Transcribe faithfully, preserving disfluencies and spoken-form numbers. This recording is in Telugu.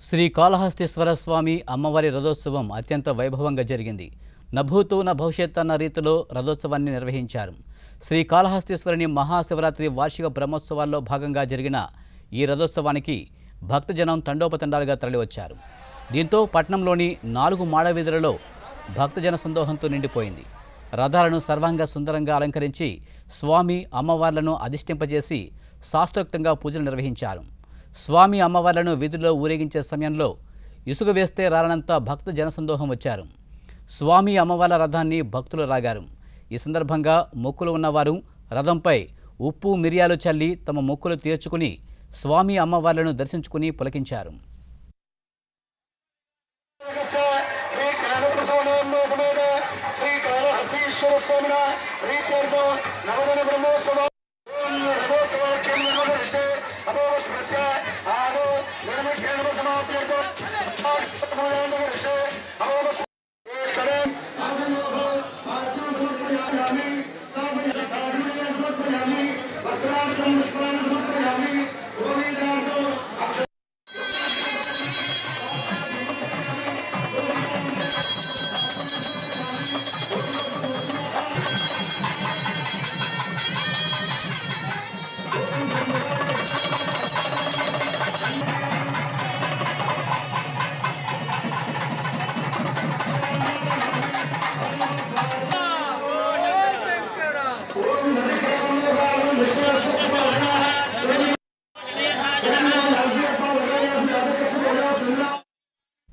శ్రీకాళహస్తీశ్వర స్వామి అమ్మవారి రథోత్సవం అత్యంత వైభవంగా జరిగింది. నభూతో న భవిష్యత్ అన్న రీతిలో రథోత్సవాన్ని నిర్వహించారు. శ్రీకాళహస్తీశ్వరుని మహాశివరాత్రి వార్షిక బ్రహ్మోత్సవాల్లో భాగంగా జరిగిన ఈ రథోత్సవానికి భక్తజనం తండోపతండాలుగా తరలివచ్చారు. దీంతో పట్టణంలోని నాలుగు మాడవీధులలో భక్తజన సందోహంతో నిండిపోయింది. రథాలను సర్వాంగ సుందరంగా అలంకరించి స్వామి అమ్మవార్లను అధిష్ఠింపజేసి శాస్త్రోక్తంగా పూజలు నిర్వహించారు. స్వామి అమ్మవార్లను వీధుల్లో ఊరేగించే సమయంలో ఇసుక వేస్తే రాలనంత భక్త జనసందోహం వచ్చారు. స్వామి అమ్మవార్ల రథాన్ని భక్తులు రాగారు. ఈ సందర్భంగా మొక్కులు ఉన్నవారు రథంపై ఉప్పు మిరియాలు చల్లి తమ మొక్కులు తీర్చుకుని స్వామి అమ్మవార్లను దర్శించుకుని పులకించారు. निर्मित